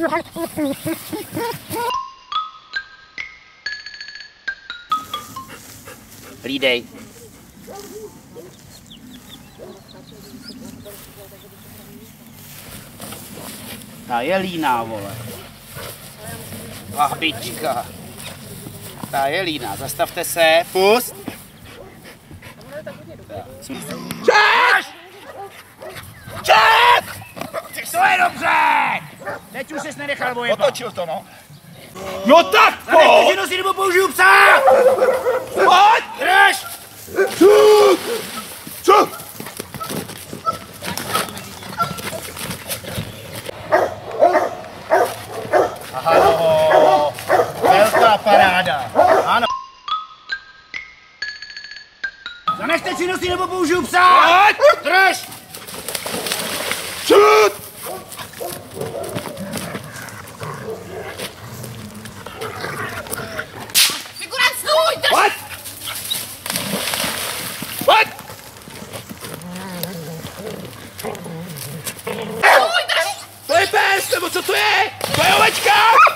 Hlídej. Ta je líná, vole. Lahbička. Ta je líná. Zastavte se. Pust. Ček! Ček! To je dobře! Teď už ses nenechal vojebat. Otočil to, no. No tak pojď! Zanechte si nebo použiju psa! Pojď! Drž! Co? Aha, no. Velká paráda. Ano. Zanechte činnosti nebo použiju psa! Pojď! Drž! Čut! Figurant, stůj! Drž! Pojď! Pojď! Stůj, drž! To je pes, nebo co to je? To je ovečka!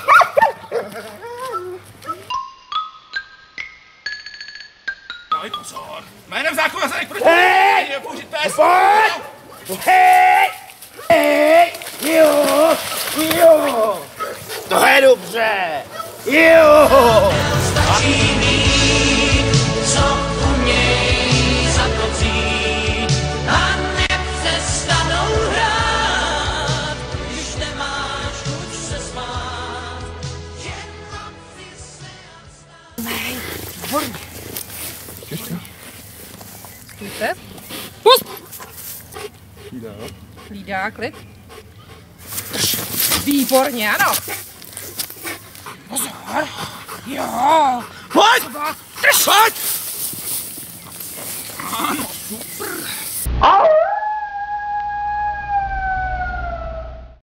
Daj pozor. Jménem zákona se nech proti mě použít pes. Pojď! Hej! Hej! Jo! Jo! To je dobře! Jo! Stačí mít, co uměj za to vzít a nepřestanou hrát, když nemáš chuť se smát, že noci se a stát. Nej, výborně. Stůjte. Pust! Hlídá, klid. Drž. Výborně, ano. Pozor. Jo. Pojď! Drž. Pojď! Ano, super.